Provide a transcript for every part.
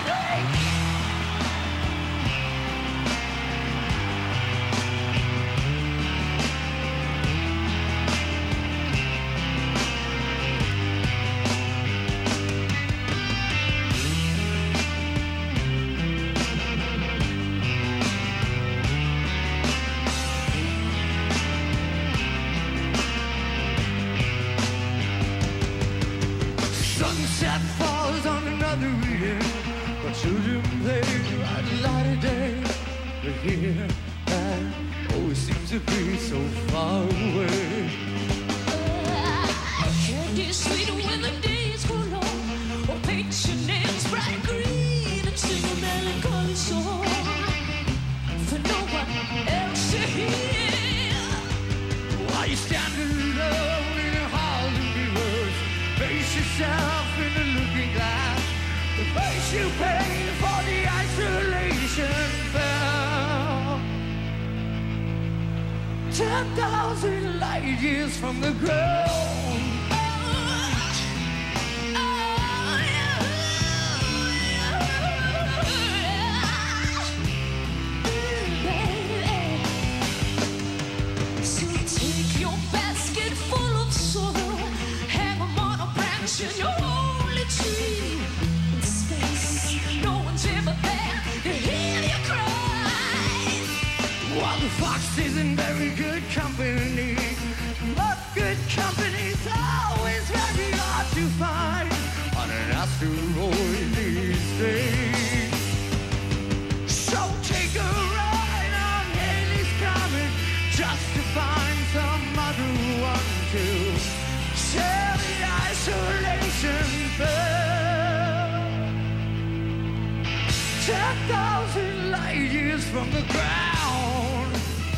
Sunset falls on another year. The children play by the light of day. But here that always seems to be so far away. Candy sweet when the days grow long, or paint your nails bright green and sing a melancholy song for no one else to hear. While you stand alone in a hall of mirrors, face yourself in the looking glass. The price you pay for the isolation fell 10,000 light years from the ground. So take your basket full of sorrow, hang 'em on a branch in your only tree. In space, no one's ever there to hear you cry. While the fox isn't very good company, but good company's always very hard to find on an asteroid these days. So take a ride on Halley's Comet just to find some other one to share the isolation fell 10,000 light years from the ground.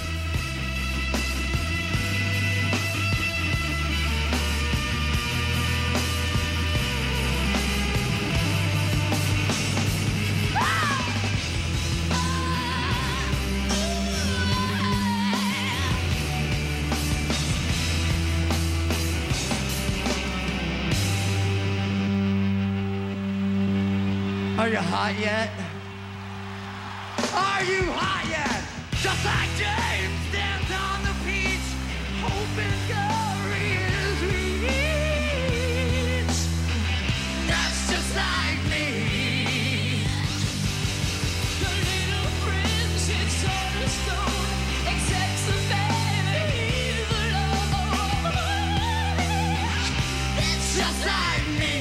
Are you hot yet? Are you hot yet? Just like James stands on the beach, hoping glory is reached. That's just like me. The little prince is on a stone, accepts the very evil of. It's just like me.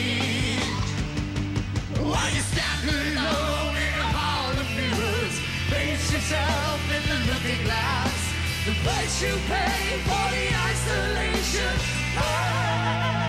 While you stand alone in a hall of mirrors, face yourself in the looking glass. The price you pay for the isolation.